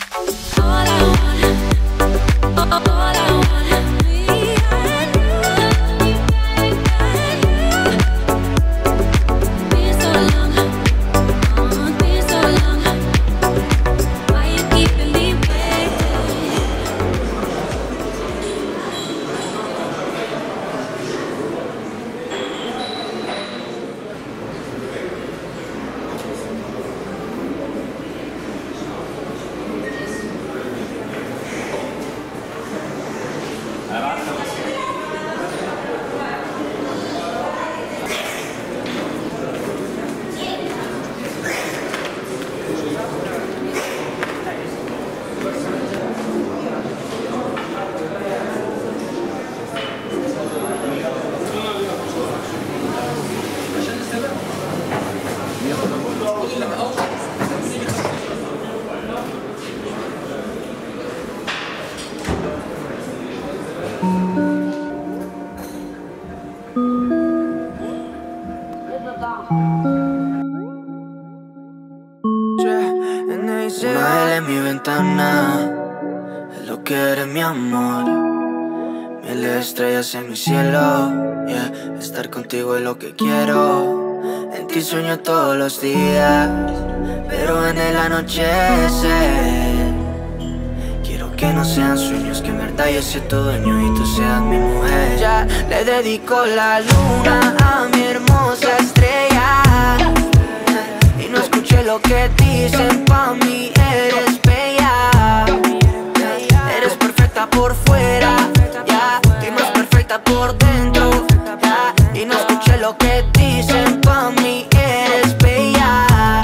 Una L en mi ventana es lo que eres, mi amor. Miles de estrellas en mi cielo, yeah. Estar contigo es lo que quiero. En ti sueño todos los días, pero en el anochecer quiero que no sean sueños, que en verdad yo sea tu dueño y tú seas mi mujer. Ya le dedico la luna a mi hermosa estrella, y no escuché lo que dicen, pa' mí eres bella. Eres perfecta por fuera, yeah, y más perfecta por dentro, yeah. Y no escuché lo que dicen, pa' mí eres bella.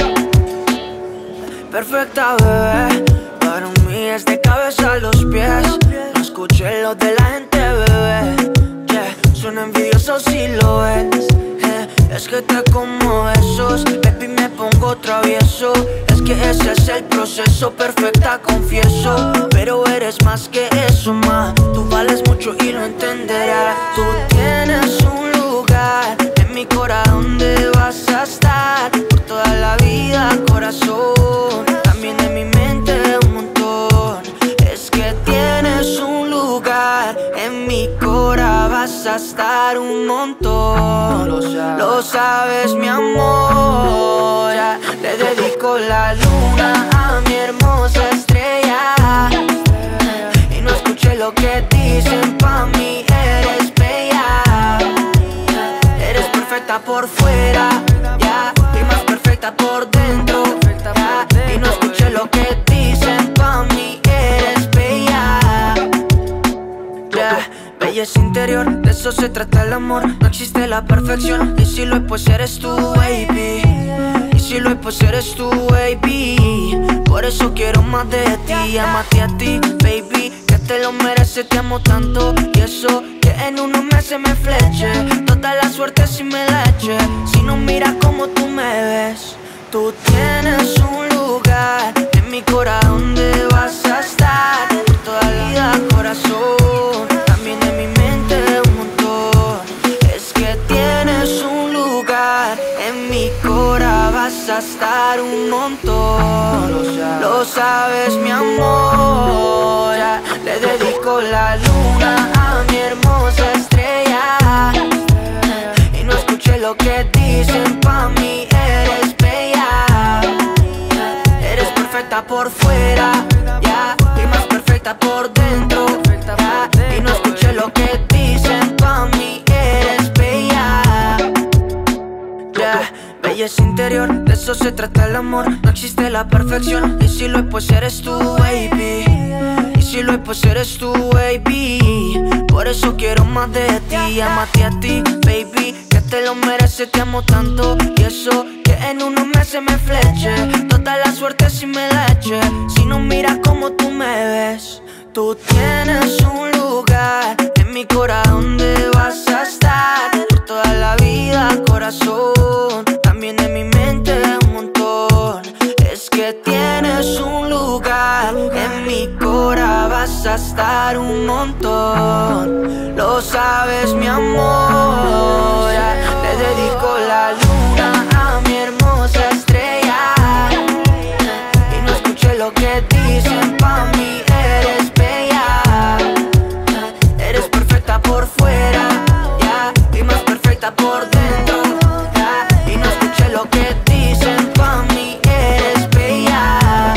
Perfecta, bebé, para mí es de cabeza a los pies. No escuché lo de la gente, bebé, yeah. Suena envidioso si lo ves, es que te como esos, baby, me pongo travieso. Es que ese es el proceso, perfecta, confieso. Pero eres más que eso, ma. Tú vales mucho y lo entenderás. Tú tienes un lugar en mi corazón donde vas a estar por toda la vida, corazón. También en mi mente un montón. Es que tienes un lugar en mi corazón, vas a estar un montón. Lo sabes, mi amor. Ya le dedico la luna a mi hermosa estrella, y no escuché lo que dicen, pa' mí eres bella. Eres perfecta por fuera, yeah, y más perfecta por dentro, yeah. Y no escuché lo que dicen, pa' mí eres bella, yeah. Belleza interior, de eso se trata el amor. No existe la perfección, y si lo hay pues eres tú, baby. Y si lo hay pues eres tú, baby. Por eso quiero más de ti, amate a ti, baby. Que te lo mereces, te amo tanto. Y eso que en unos meses me fleche. Toda la suerte si me la eche. Si no miras como tú me ves. Tú tienes un lugar en mi corazón donde vas a estar por toda la vida, corazón. También en mi mente un montón. Es que tienes un lugar en mi corazón, vas a estar un montón. Lo sabes, mi amor. Ya le dedico la luna a mi hermosa estrella, y no escuché lo que dicen, pa' mí eres bella. Eres perfecta por fuera, yeah, y más perfecta por dentro, yeah. Y no escuché lo que dicen, pa' mí eres bella, yeah. Belleza interior, de eso se trata el amor. No existe la perfección, y si lo hay pues eres tú, baby. Y si lo hay pues eres tú, baby. Por eso quiero más de ti, amate a ti, baby. Que te lo mereces, te amo tanto. Y eso que en unos meses me fleche. Toda la suerte si me la eche. Si no miras como tú me ves. Tú tienes un lugar en mi corazón donde vas a estar por toda la vida, corazón. También en mi mente un montón. Es que tienes un lugar en mi corazón, vas a estar un montón. Lo sabes, mi amor. Ya le dedico la luna a mi hermosa estrella, y no escuché lo que dice, dicen pa' mí eres bella. Eres perfecta por fuera, yeah, y más perfecta por dentro, yeah. Y no escuché lo que dicen pa' mí eres bella.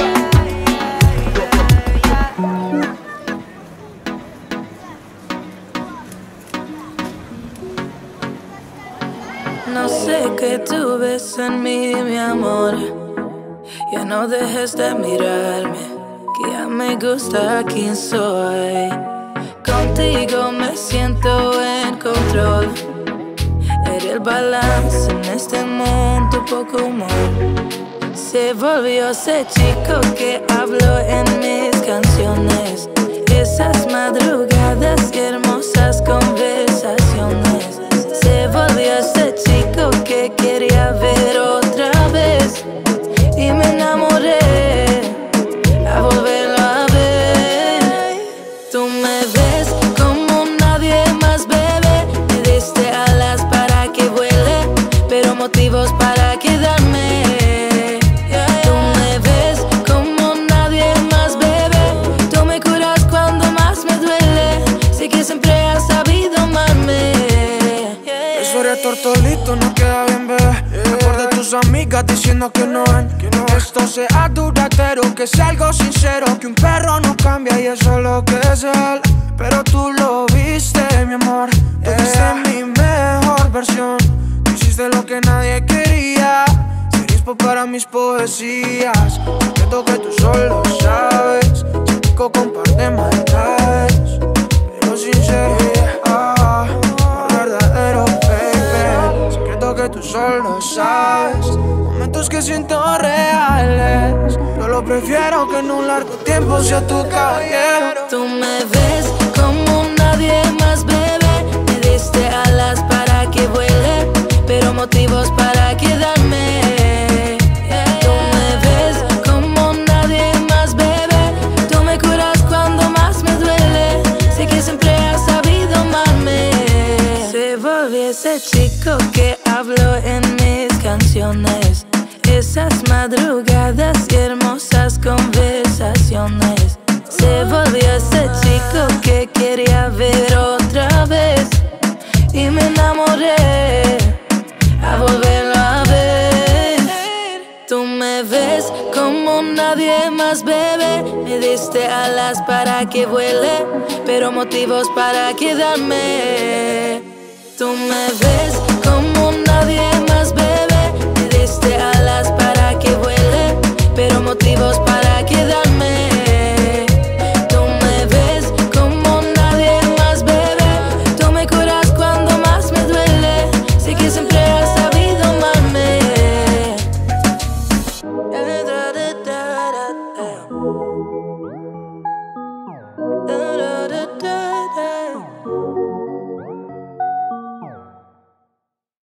No sé qué tú ves en mí, mi amor. Ya no dejes de mirarme, que ya me gusta quién soy. Contigo me siento en control. Eres el balance en este mundo, poco humor. Se volvió ese chico que habló en mis canciones. Esas madrugadas y hermosas conversaciones. Se volvió ese chico que quería ver otra vez. Y me enamoré a volverlo a ver. Tú me ves como nadie más, bebé. Me diste alas para que vuele, pero motivos para quedarme. Tú me ves como nadie más, bebé. Tú me curas cuando más me duele. Sé que siempre has sabido amarme. Eso eres tortolito, no queda bien, bebé. Mejor de tus amigas diciendo que no ven. Esto sea duradero, que sea algo sincero. Que un perro no cambia y eso es lo que es él. Pero tú lo viste, mi amor. Tú viste mi mejor versión. Tú hiciste lo que nadie quería. Ser inspo para mis poesías. Secreto que tú solo sabes. Chico con par de maldades, pero sincero, verdadero, baby. Secreto que tú solo sabes. Momentos que siento reales. Yo lo prefiero que en un largo tiempo sea tu caballero. Tú me ves como nadie más, bebé. Me diste alas para que vuele, pero motivos para quedarme. Tú me ves como nadie más, bebé. Tú me curas cuando más me duele. Sé que siempre has sabido amarme. Se volvió ese chico que habló en mis canciones. Esas madrugadas y hermosas conversaciones. Se volvió ese chico que quería ver otra vez. Y me enamoré a volverlo a ver. Tú me ves como nadie más, bebé. Me diste alas para que vuele, pero motivos para quedarme. Tú me ves como nadie más, bebé. Me diste alas para que vuele, pero motivos para quedarme.